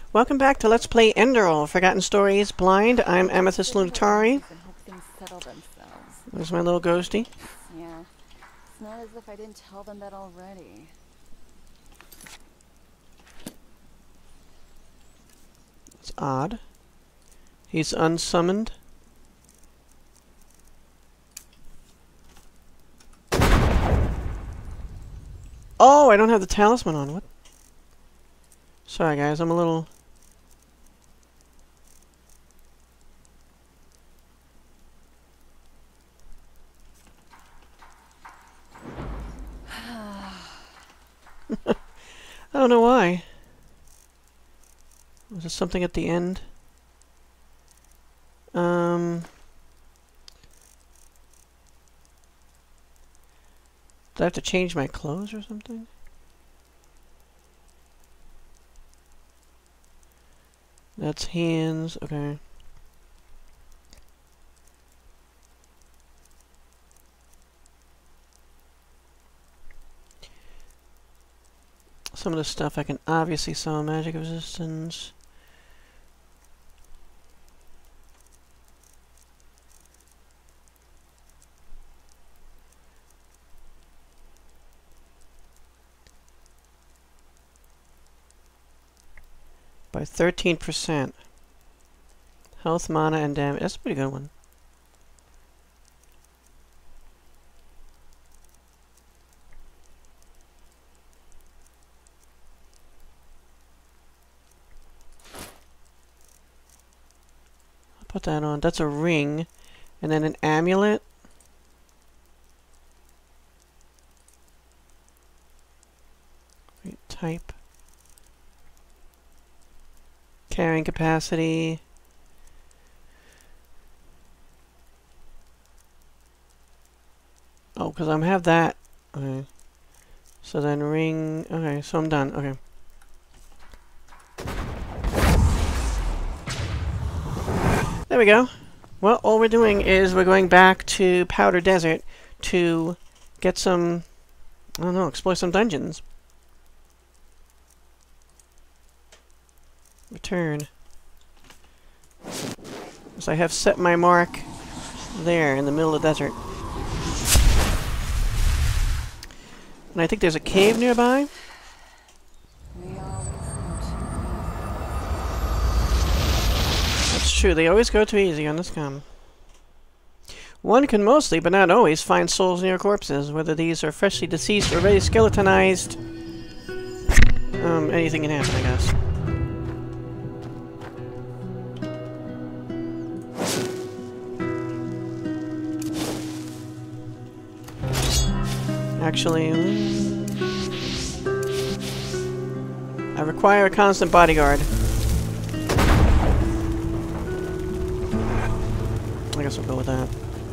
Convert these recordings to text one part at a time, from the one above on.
Welcome back to Let's Play Enderal, Forgotten Stories Blind. I'm Amethyst Lunatari. There's my little ghosty. Yeah. It's not as if I didn't tell them that already. It's odd. He's unsummoned. Oh, I don't have the talisman on. What? Sorry guys, I'm a little... I don't know why. Was there something at the end? Did I have to change my clothes or something? That's hands, okay. Some of the stuff I can obviously sell magic resistance. By 13%. Health, mana, and damage. That's a pretty good one. I'll put that on. That's a ring. And then an amulet. Wait, type. Carrying capacity. Oh, because I have that. Okay. So then ring. Okay, so I'm done. Okay. There we go. Well, all we're doing is we're going back to Powder Desert to get some, I don't know, explore some dungeons. Return. So I have set my mark there in the middle of the desert. And I think there's a cave nearby. That's true, they always go too easy on this com. One can mostly, but not always, find souls near corpses, whether these are freshly deceased or already skeletonized. Anything can happen, I guess. Actually, I require a constant bodyguard. I guess we'll go with that.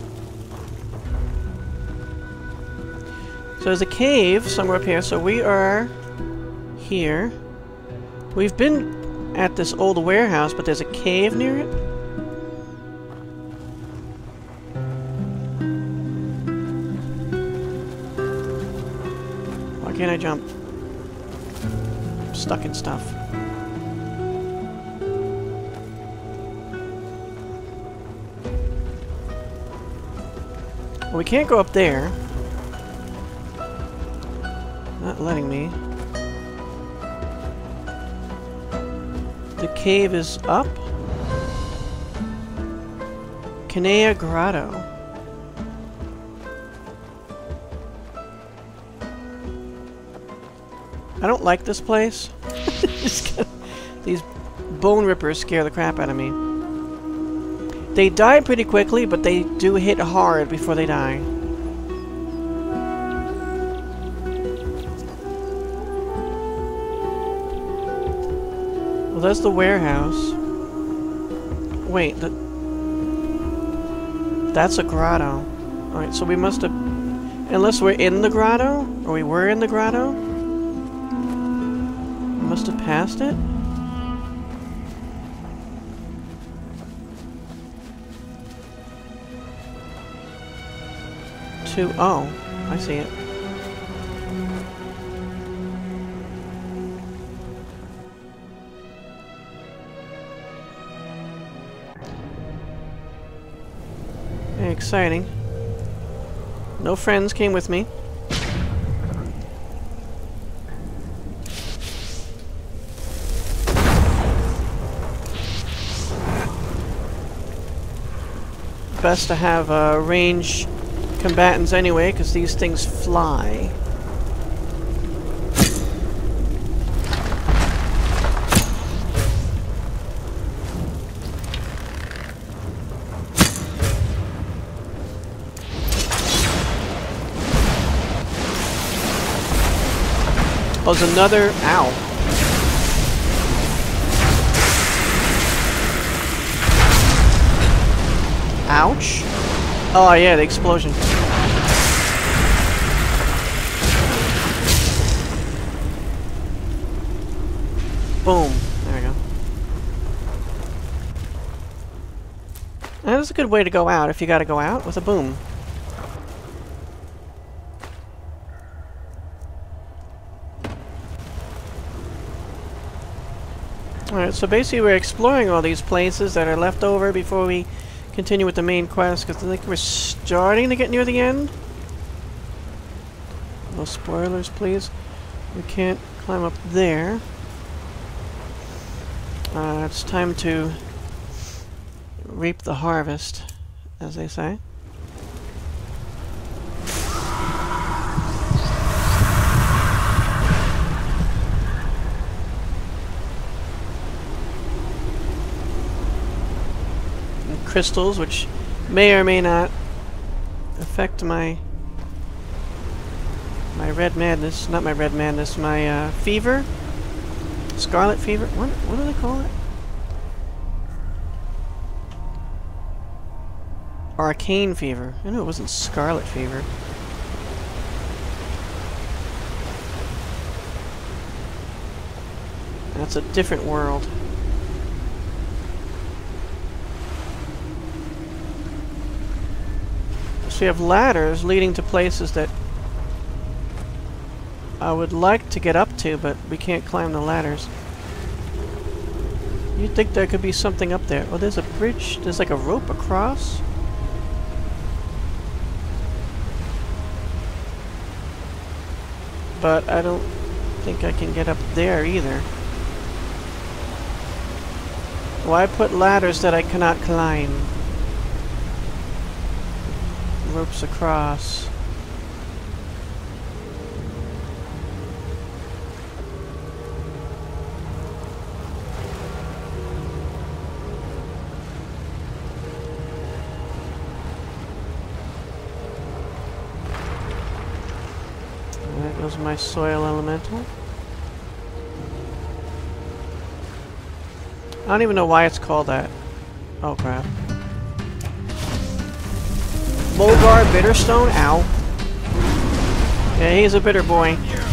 So there's a cave somewhere up here, so we are here. We've been at this old warehouse, but there's a cave near it. Why can't I jump? I'm stuck in stuff. Well, we can't go up there. Not letting me. The cave is up. Kynea Grotto. I don't like this place. These bone rippers scare the crap out of me. They die pretty quickly, but they do hit hard before they die. Well, there's the warehouse. Wait, that's a grotto. Alright, so we must have... Unless we're in the grotto? Or we were in the grotto? We must have passed it? Oh, I see it. exciting. No friends came with me. Best to have range combatants anyway, because these things fly. Oh, there's another... Ow. Ouch. Oh, yeah, the explosion. Boom. There we go. That's a good way to go out if you gotta go out, with a boom. Alright, so basically we're exploring all these places that are left over before we continue with the main quest, because I think we're starting to get near the end. No spoilers, please. We can't climb up there. It's time to reap the harvest, as they say. Crystals, which may or may not affect my red madness. Not my red madness, my fever? Scarlet fever? What do they call it? Arcane fever. I knew it wasn't scarlet fever. That's a different world. So we have ladders leading to places that I would like to get up to, but we can't climb the ladders. You'd think there could be something up there. Oh, there's a bridge. There's like a rope across. But I don't think I can get up there either. Why put ladders that I cannot climb? Ropes across. There goes my soil elemental. I don't even know why it's called that. Oh crap. Mulgar Bitterstone? Ow. Yeah, he's a bitter boy.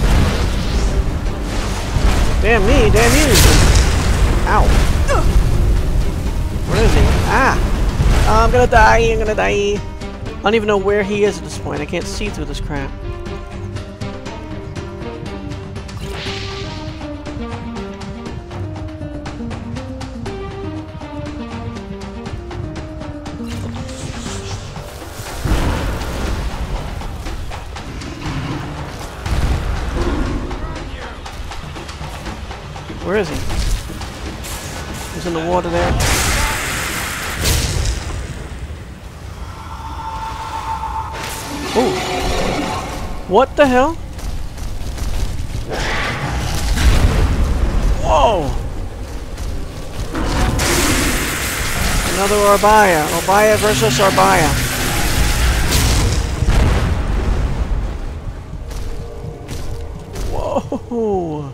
Damn me, damn you! Ow. Where is he? Ah! Oh, I'm gonna die, I'm gonna die. I don't even know where he is at this point. I can't see through this crap. Where is he? He's in the water there. Ooh. What the hell? Whoa! Another Orbaya. Orbaya versus Orbaya. Whoa!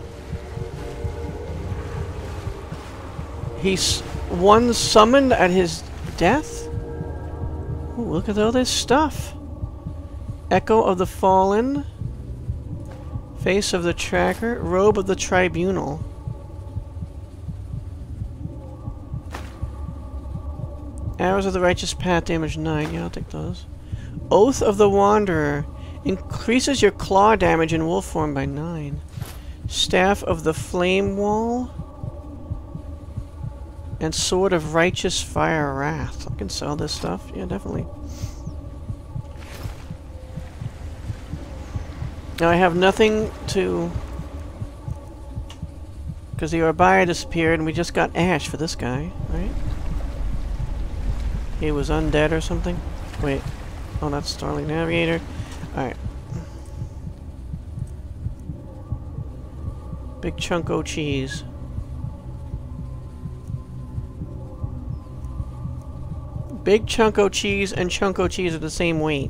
He's one summoned at his death? Ooh, look at all this stuff. Echo of the Fallen. Face of the Tracker. Robe of the Tribunal. Arrows of the Righteous Path, damage 9. Yeah, I'll take those. Oath of the Wanderer. Increases your claw damage in wolf form by 9. Staff of the Flame Wall. And Sword of Righteous Fire Wrath. I can sell this stuff. Yeah, definitely. Now I have nothing to... Because the Orbaya disappeared and we just got ash for this guy, right? He was undead or something? Wait. Oh, that's Starling Navigator. Alright. Big chunko cheese. Big chunko cheese and chunko cheese are the same weight.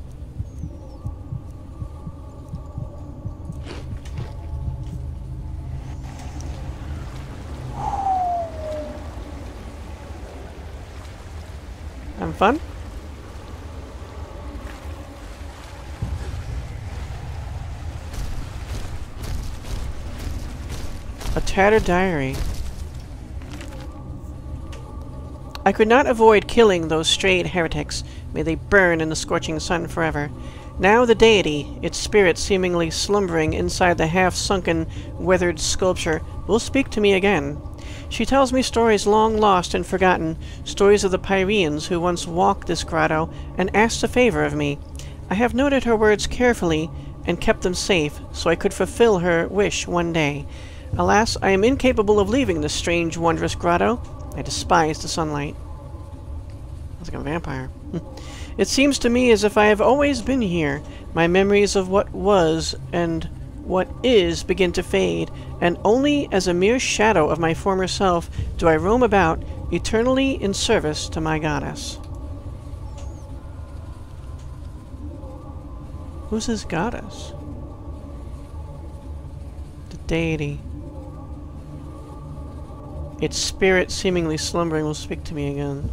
Having fun? A tattered diary. I could not avoid killing those strayed heretics. May they burn in the scorching sun forever. Now the deity, its spirit seemingly slumbering inside the half-sunken, weathered sculpture, will speak to me again. She tells me stories long lost and forgotten, stories of the Pyreans who once walked this grotto and asked a favor of me. I have noted her words carefully and kept them safe, so I could fulfill her wish one day. Alas, I am incapable of leaving this strange, wondrous grotto. I despise the sunlight. That's like a vampire. It seems to me as if I have always been here. My memories of what was and what is begin to fade, and only as a mere shadow of my former self do I roam about, eternally in service to my goddess. Who's his goddess? The deity. Its spirit, seemingly slumbering, will speak to me again.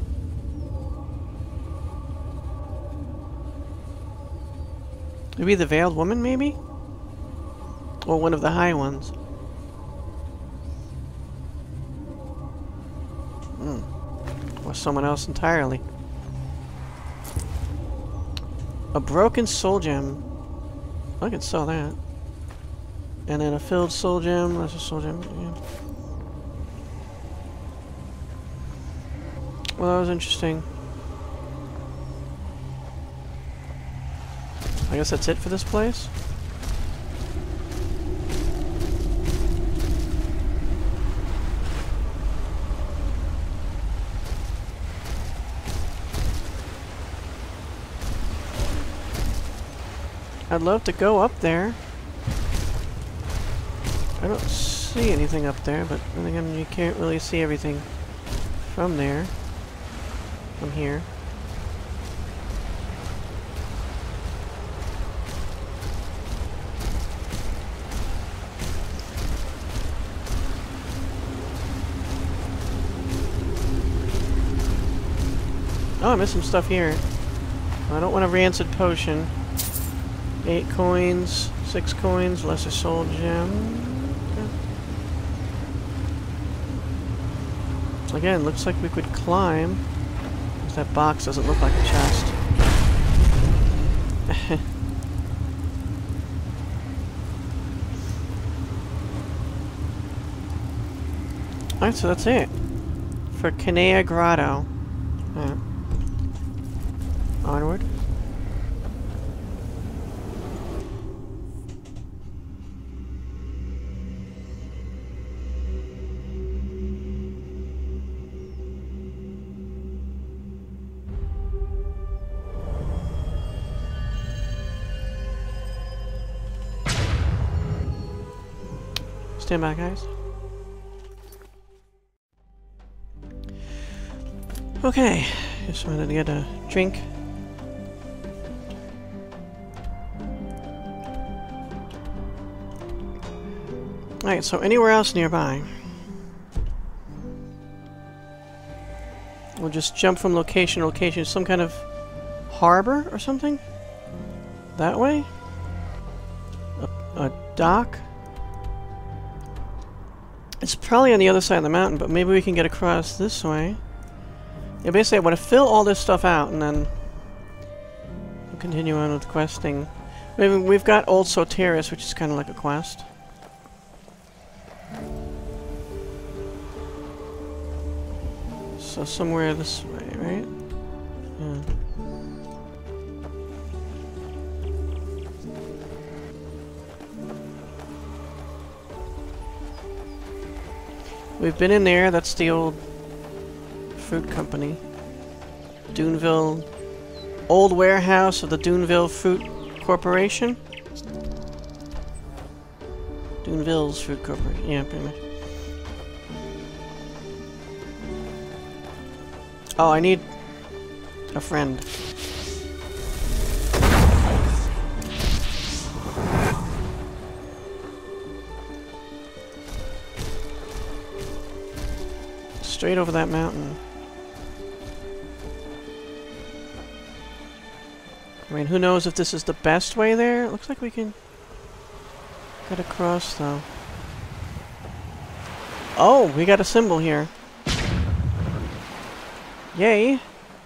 Maybe the Veiled Woman, maybe? Or one of the High Ones. Or someone else entirely. A broken soul gem. I can sell that. And then a filled soul gem. That's a soul gem. Yeah. Well, that was interesting. I guess that's it for this place. I'd love to go up there. I don't see anything up there, but then again, you can't really see everything from there. From here. Oh, I missed some stuff here. I don't want a rancid potion. 8 coins, 6 coins, lesser soul gem. Okay. Again, looks like we could climb. That box doesn't look like a chest. Alright, so that's it. For Kynea Grotto. Onward. Stand by, guys. Okay, just wanted to get a drink. Alright, so anywhere else nearby? We'll just jump from location to location. Some kind of harbor or something? That way? A dock? It's probably on the other side of the mountain, but maybe we can get across this way. Yeah, basically I want to fill all this stuff out and then we'll continue on with questing. We've got Old Soteris, which is kind of like a quest. So somewhere this way, right? Yeah. We've been in there. That's the old fruit company. Duneville. Old warehouse of the Duneville Fruit Corporation. Duneville's Fruit Corporation. Yeah, pretty much. Oh, I need a friend. Straight over that mountain. I mean, who knows if this is the best way there? It looks like we can get across, though. Oh, we got a symbol here. Yay.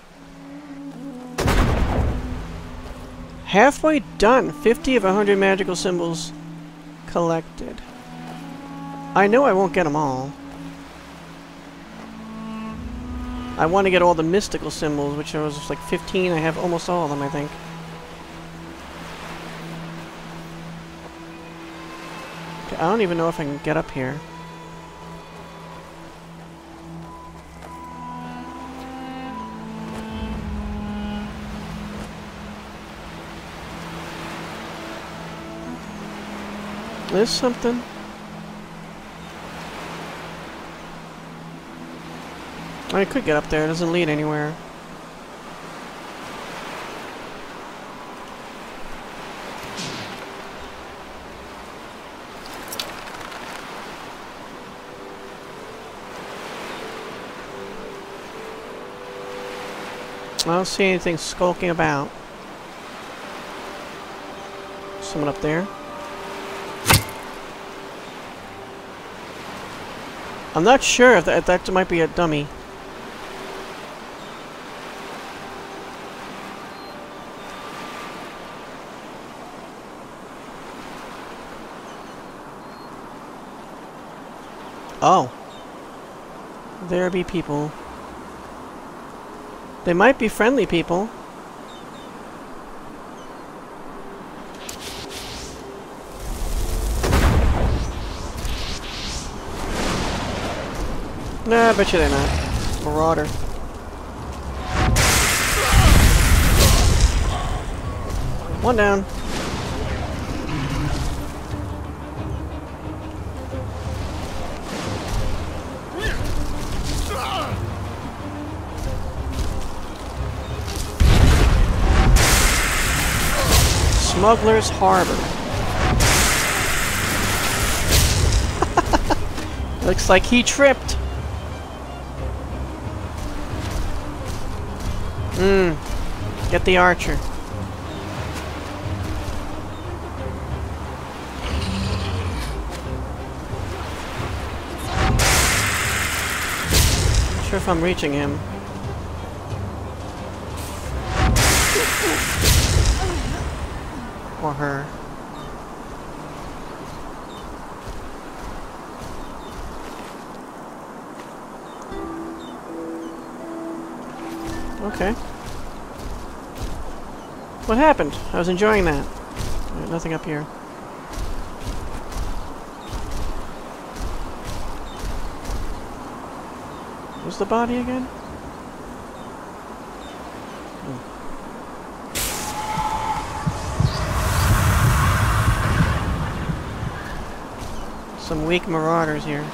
Halfway done. 50 of 100 magical symbols collected. I know I won't get them all. I want to get all the mystical symbols, which was like 15. I have almost all of them, I think. Okay, I don't even know if I can get up here. There's something. I could get up there. It doesn't lead anywhere. I don't see anything skulking about. Someone up there. I'm not sure if that might be a dummy. Oh. There be people. They might be friendly people. Nah, I bet you they're not. Marauder. One down. Smuggler's Harbor. Looks like he tripped. Get the archer. Not sure if I'm reaching him. Or her. Okay. What happened? I was enjoying that. Right, nothing up here. Where's the body again? Some weak marauders here.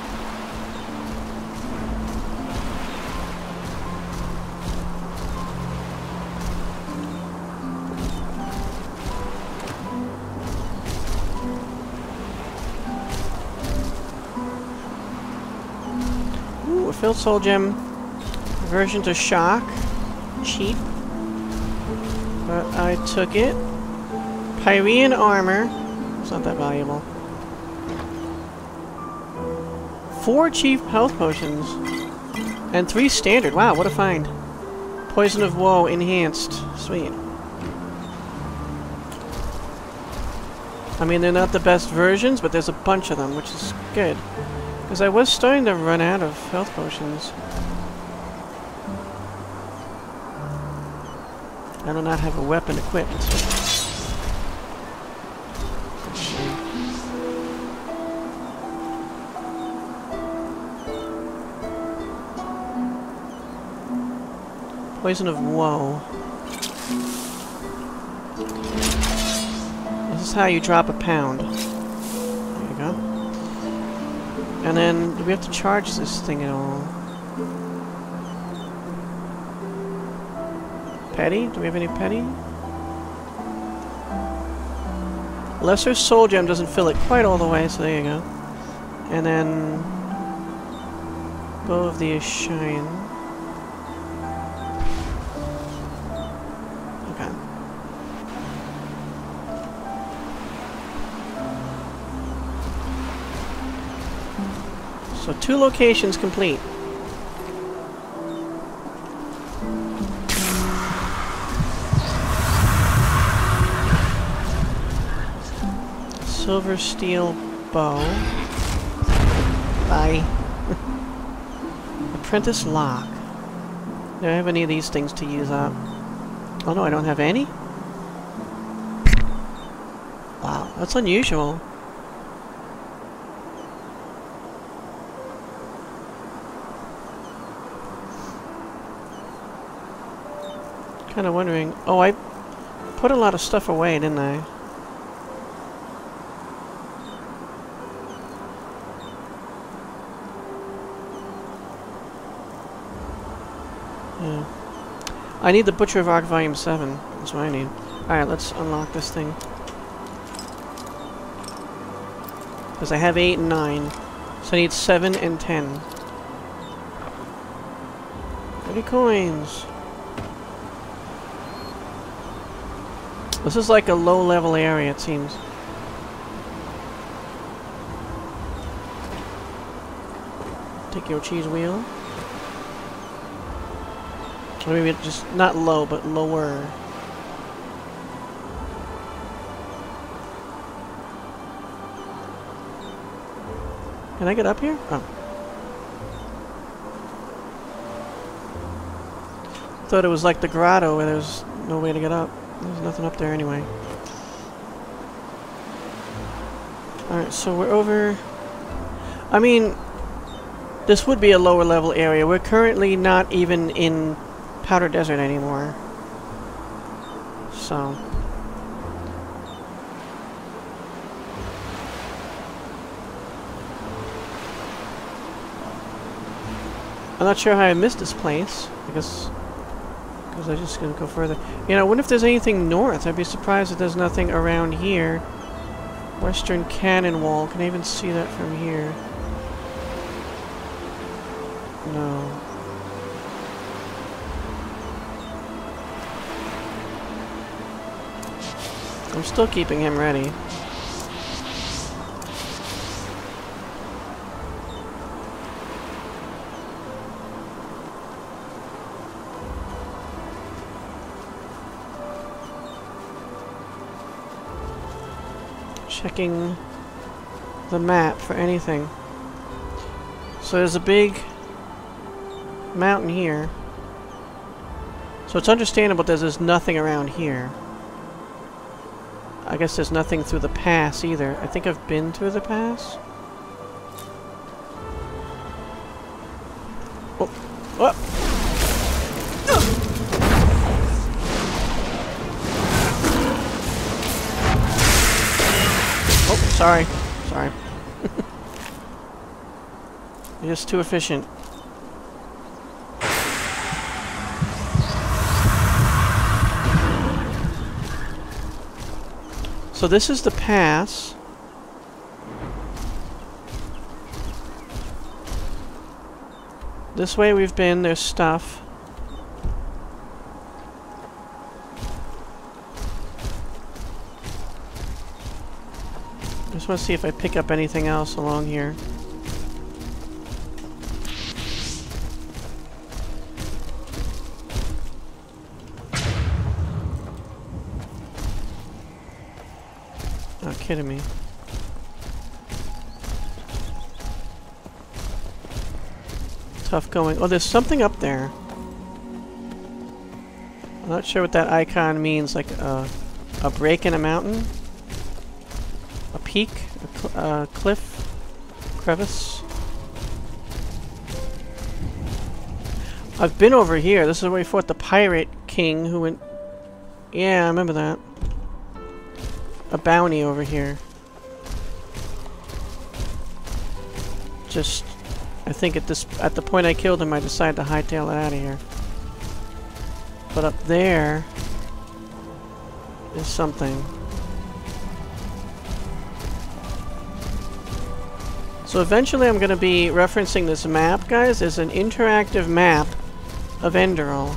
Ooh, a filled soul gem. Aversion to shock. Cheap. But I took it. Pyrean armor. It's not that valuable. 4 cheap health potions. And 3 standard. Wow, what a find. Poison of Woe enhanced. Sweet. I mean, they're not the best versions, but there's a bunch of them, which is good. Because I was starting to run out of health potions. I do not have a weapon equipped. Poison of Woe. This is how you drop a pound. There you go. And then, do we have to charge this thing at all? Petty? Do we have any petty? Lesser Soul Gem doesn't fill it quite all the way, so there you go. And then... Bow of the Shine. Okay. So 2 locations complete. Silver steel bow. Bye. Apprentice lock. Do I have any of these things to use up? Oh no, I don't have any? Wow, that's unusual. Kind of wondering. Oh, I put a lot of stuff away, didn't I? Yeah. I need the Butcher of Arc Volume 7. That's what I need. Alright, let's unlock this thing. Because I have 8 and 9. So I need 7 and 10. 30 coins. This is like a low-level area, it seems. Take your cheese wheel. Or maybe just not low, but lower. Can I get up here? Oh. Thought it was like the grotto where there's no way to get up. There's nothing up there anyway. Alright, so we're over... I mean, this would be a lower level area. We're currently not even in Powder Desert anymore. So... I'm not sure how I missed this place. I guess... because I'm just gonna go further. You know, I wonder if there's anything north. I'd be surprised if there's nothing around here. Western Cannon Wall. Can I even see that from here? No. I'm still keeping him ready. Checking the map for anything. So there's a big mountain here. So it's understandable that there's nothing around here. I guess there's nothing through the pass either. I think I've been through the pass. Oh. Oh. Oh, sorry. Sorry. You're just too efficient. So this is the pass. This way we've been, there's stuff. I just want to see if I pick up anything else along here. Oh, kidding me. Tough going. Oh, there's something up there. I'm not sure what that icon means. Like a break in a mountain? A peak? A cliff? Crevice? I've been over here. This is where we fought the pirate king who went... Yeah, I remember that. A bounty over here. Just... I think at the point I killed him, I decided to hightail it out of here. But up there... is something. So eventually I'm going to be referencing this map, guys. There's an interactive map of Enderal.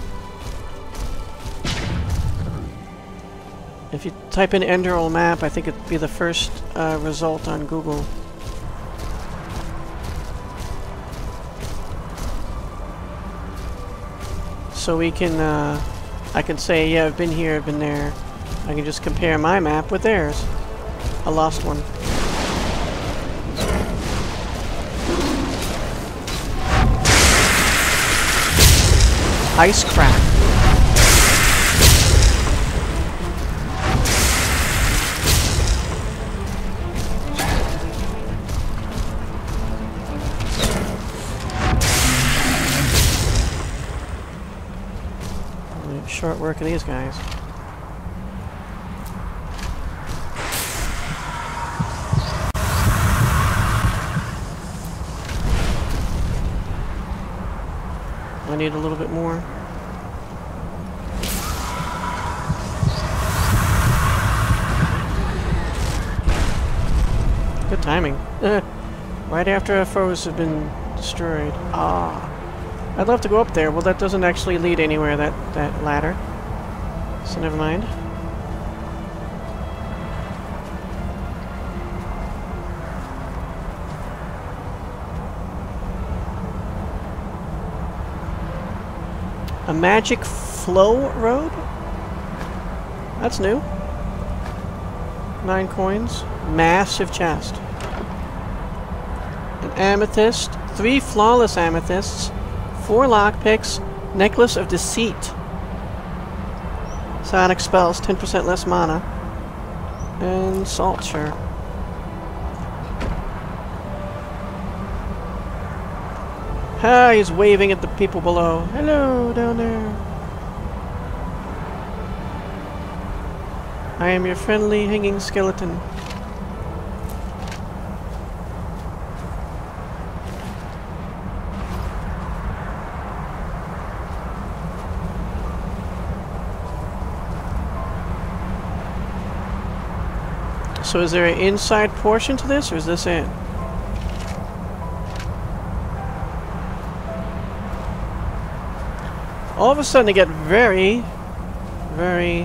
If you type in Enderal map, I think it'd be the first result on Google. So we can, I can say, yeah, I've been here, I've been there. I can just compare my map with theirs. I lost one. Icecrack. Short work of these guys. I need a little bit more. Good timing. Right after our foes have been destroyed. Ah. I'd love to go up there. Well, that doesn't actually lead anywhere, that ladder. So never mind. A magic flow road? That's new. 9 coins. Massive chest. An amethyst. 3 flawless amethysts. 4 lockpicks. Necklace of deceit. Sonic spells. 10% less mana. And salt, sure. Ah, he's waving at the people below. Hello, down there. I am your friendly hanging skeleton. So is there an inside portion to this, or is this it? All of a sudden it get very, very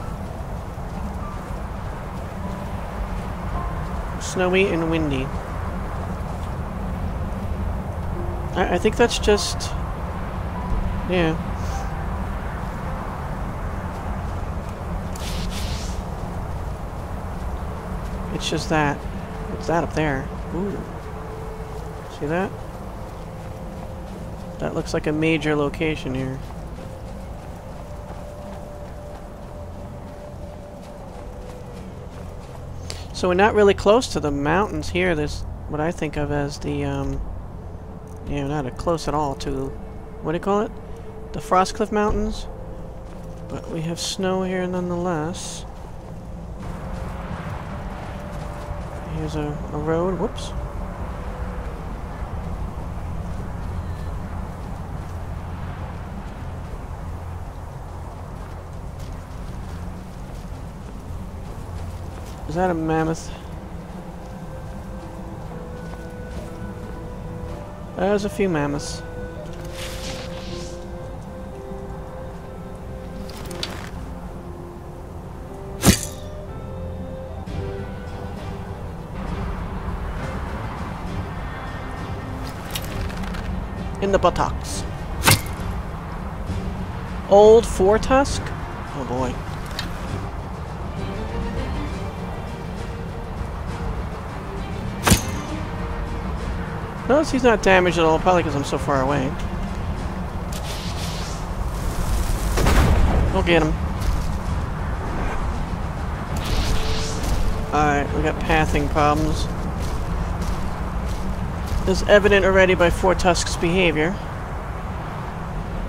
snowy and windy. I think that's just... yeah. It's just that. What's that up there? Ooh. See that? That looks like a major location here. So we're not really close to the mountains here. There's what I think of as the, yeah, not close at all to, what do you call it? The Frostcliff Mountains. But we have snow here nonetheless. Here's a road. Whoops. Is that a mammoth? There's a few mammoths. In the buttocks. Old Four Tusk? Oh boy. Notice he's not damaged at all, probably because I'm so far away. We'll get him. Alright, we got pathing problems. It's evident already by Four Tusk's behavior.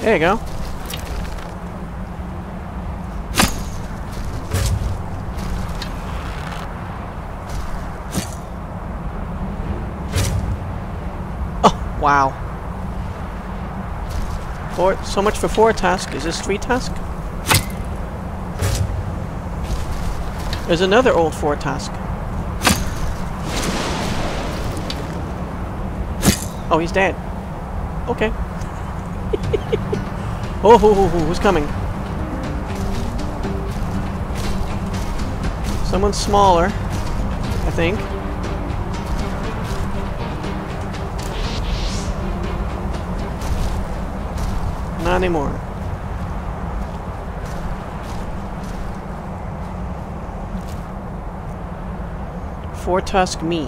There you go. Oh, wow. So much for 4 tusk. Is this 3 tusk? There's another old 4 tusk. Oh, he's dead. Okay. Oh, who's coming? Someone smaller, I think. Not anymore. Four tusk meat.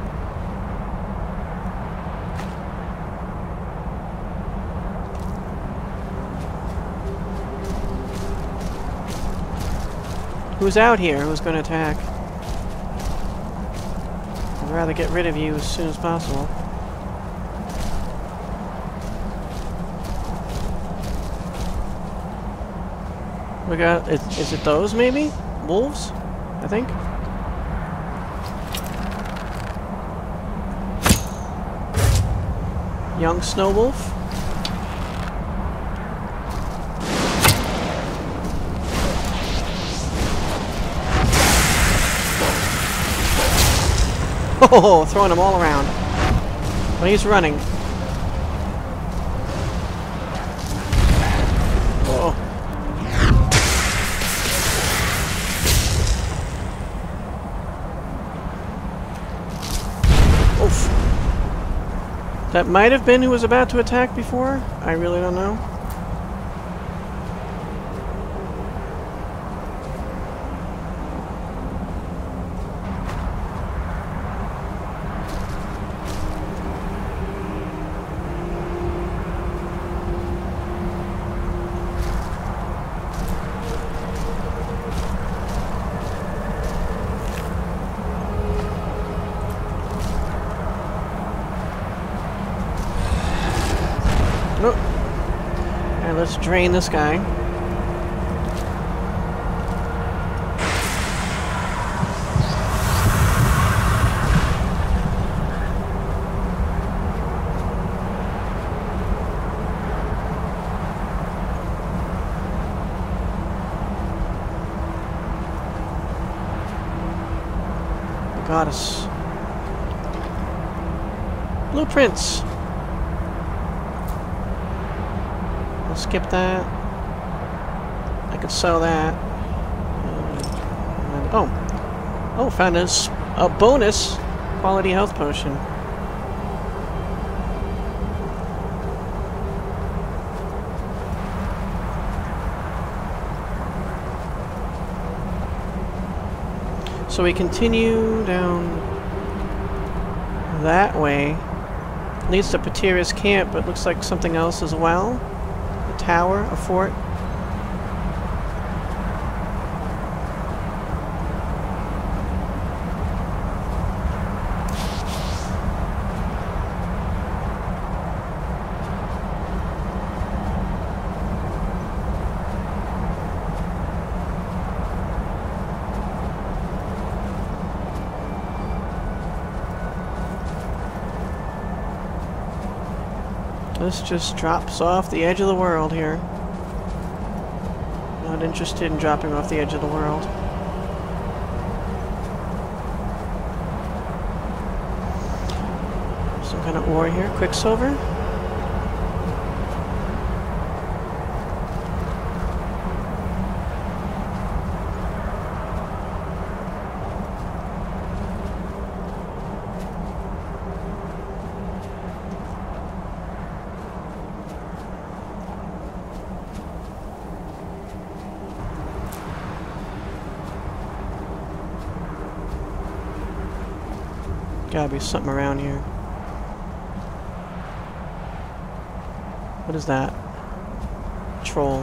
Who's out here? Who's going to attack? I'd rather get rid of you as soon as possible. We got... Is it those, maybe? Wolves? I think? Young snow wolf? Oh, throwing them all around. Well, he's running. Oh. Oof. That might have been who was about to attack before. I really don't know. Let's drain this guy. The goddess. Blueprints. Skip that. I could sell that. And, oh, found a bonus quality health potion. So we continue down that way. Leads to Patira's camp, but looks like something else as well. Tower, a fort. This just drops off the edge of the world here. Not interested in dropping off the edge of the world. Some kind of ore here. Quicksilver. Gotta be something around here. What is that? Troll.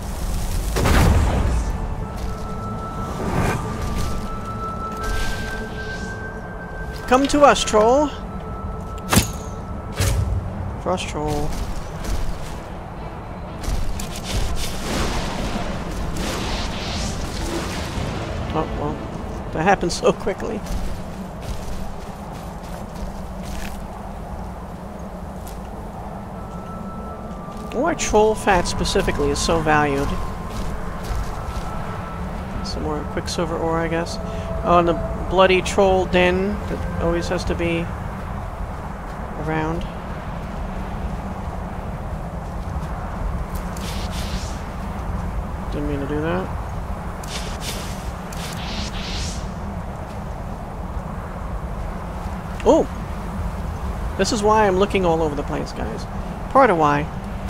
Come to us, troll! Frost troll. Oh, well. That happened so quickly. Why troll fat specifically is so valued. Some more quicksilver ore, I guess. Oh, and the bloody troll den that always has to be around. Didn't mean to do that. Oh! This is why I'm looking all over the place, guys. Part of why.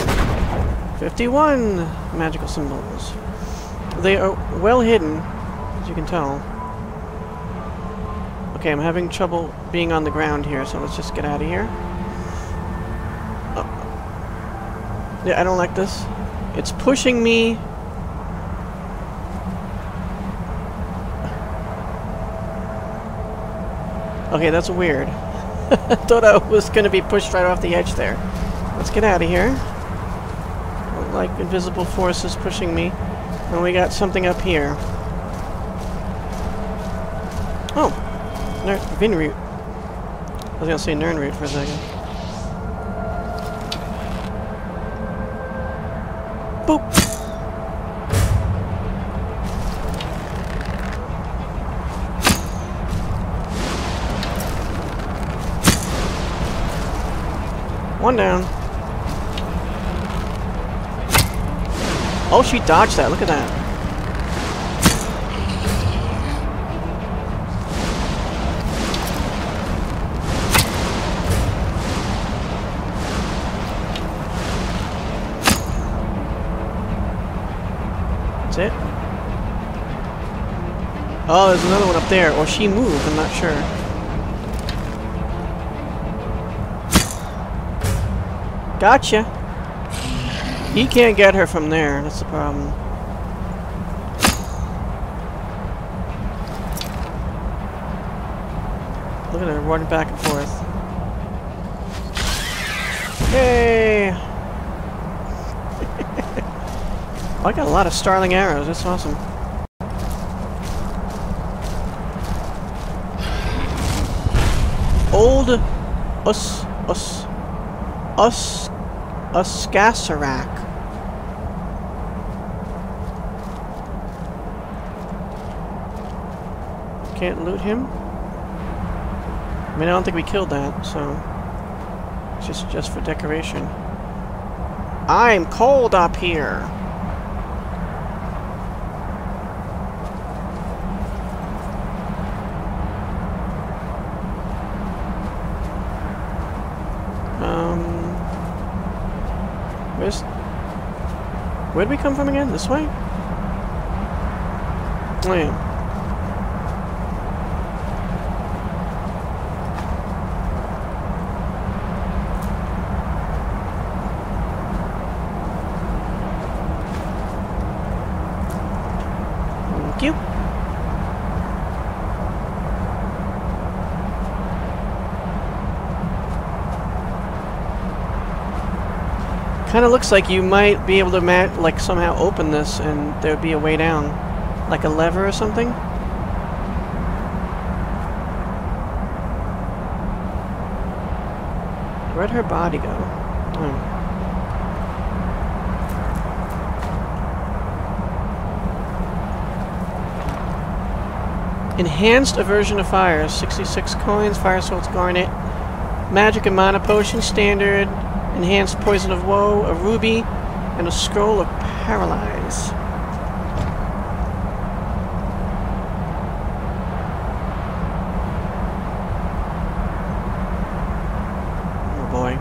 51 magical symbols. They are well hidden, as you can tell. Okay, I'm having trouble being on the ground here, so let's just get out of here. Oh. Yeah, I don't like this. It's pushing me. Okay, that's weird. I thought I was going to be pushed right off the edge there. Let's get out of here. I don't like invisible forces pushing me. And we got something up here. Oh! Vinroot. I was going to say Nernroot for a second. Boop! One down. Oh, she dodged that. Look at that. That's it. Oh, there's another one up there. Or she moved. I'm not sure. Gotcha. He can't get her from there. That's the problem. Look at her running back and forth. Yay! Oh, I got a lot of starling arrows. That's awesome. Old Uskasarak. Can't loot him? I mean, I don't think we killed that, so it's just for decoration. I'm cold up here. Where'd we come from again? This way? Oh yeah. Thank you. Kind of looks like you might be able to like somehow open this and there'd be a way down. Like a lever or something? Where'd her body go? Oh. Enhanced aversion to fire. 66 coins, fire salts garnet. Magic and mana potion standard. Enhanced Poison of Woe, a ruby, and a scroll of Paralyze. Oh boy.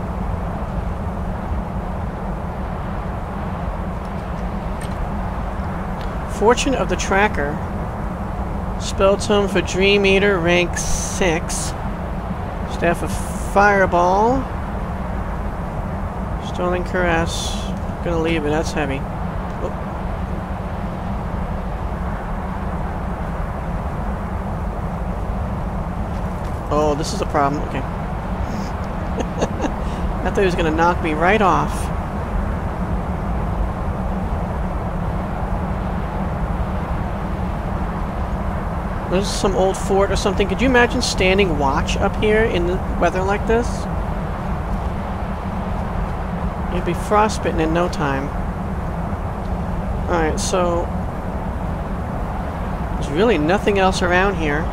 Fortune of the Tracker. Spell tome for Dream Eater, rank 6. Staff of Fireball. Stolen Caress. Gonna leave it, that's heavy. Oh. Oh, this is a problem. Okay. I thought he was gonna knock me right off. There's some old fort or something. Could you imagine standing watch up here in the weather like this? You'd be frostbitten in no time. Alright, so... there's really nothing else around here.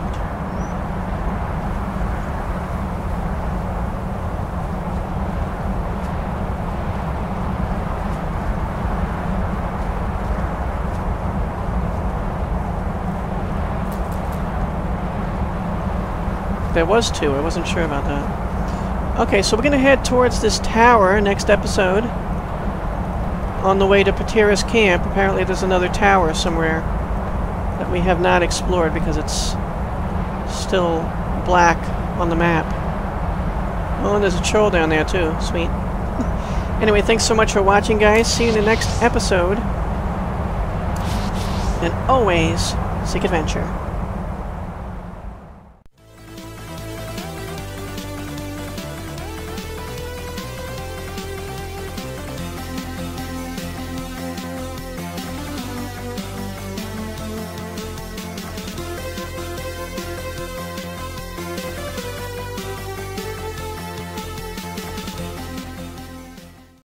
There was two. I wasn't sure about that. Okay, so we're going to head towards this tower next episode. On the way to Patira's camp. Apparently there's another tower somewhere that we have not explored because it's still black on the map. Oh, and there's a troll down there too. Sweet. Anyway, thanks so much for watching, guys. See you in the next episode. And always seek adventure.